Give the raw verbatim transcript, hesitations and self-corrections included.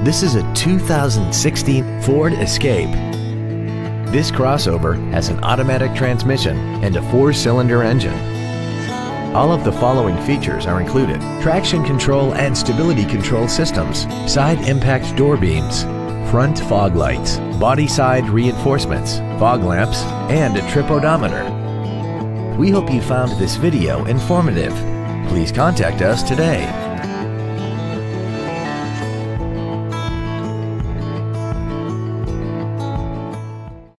This is a two thousand sixteen Ford Escape. This crossover has an automatic transmission and a four-cylinder engine. All of the following features are included: traction control and stability control systems, side impact door beams, front fog lights, body side reinforcements, fog lamps, and a trip odometer. We hope you found this video informative. Please contact us today.